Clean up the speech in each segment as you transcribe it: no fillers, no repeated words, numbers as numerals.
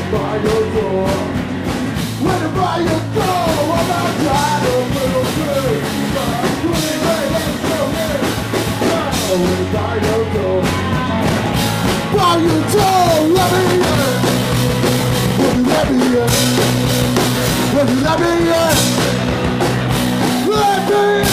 by your door. Waiting by your door, I'm outside a little bit. Waiting by your door, by your door, let me in. Will you let me in? Will you let me in? Let me in.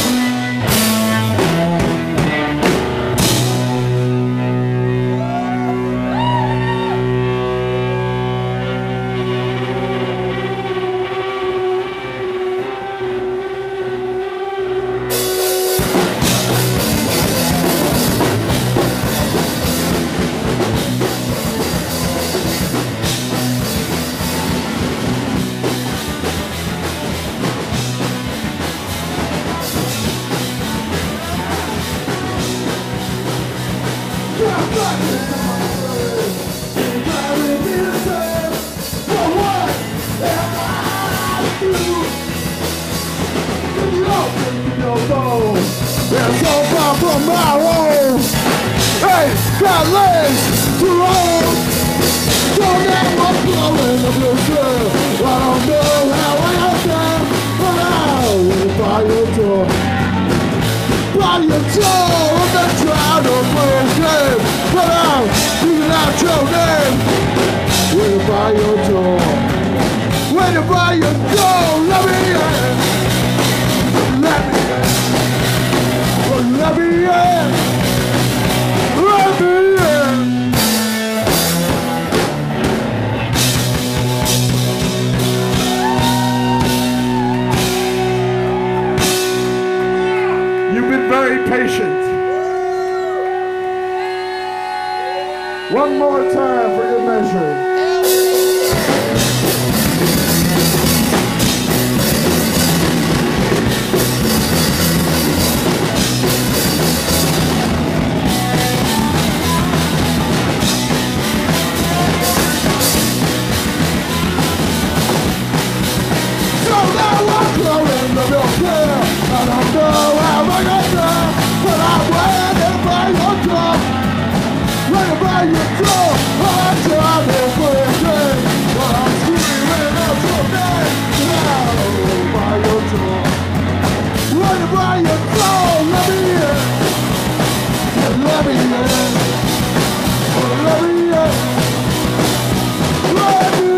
They're so far from my home. Hey, got legs to roll. Don't ever blow in the blue girl. I don't know how I got there, but I'll wait by your door. By your door, I'm not trying to play a game, but I'm leaving out your name. Waiting by your door. Waiting by your door. Let me in. Let me in. Let me in. Let me in. You've been very patient. One more time for good measure. I don't know how I got there, but I'm waiting by your door. Waiting by your door. I'm trying to play a game, but I'm screaming out your name. Now, by your door. Waiting by your door. Let me in. Let me in. Let me in. Let me in.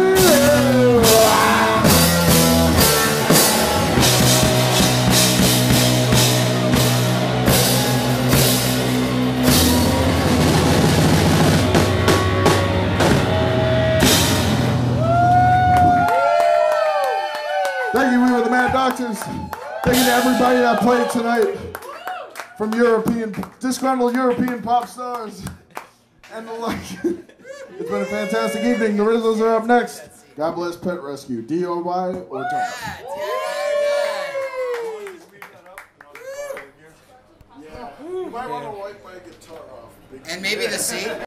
Thank you, we were the Mad Doctors. Thank you to everybody that played tonight, from disgruntled European pop stars and the like. It's been a fantastic evening. The Rizzos are up next. God bless Pet Rescue. DOY or don't. You might want to wipe my guitar off. And maybe the seat.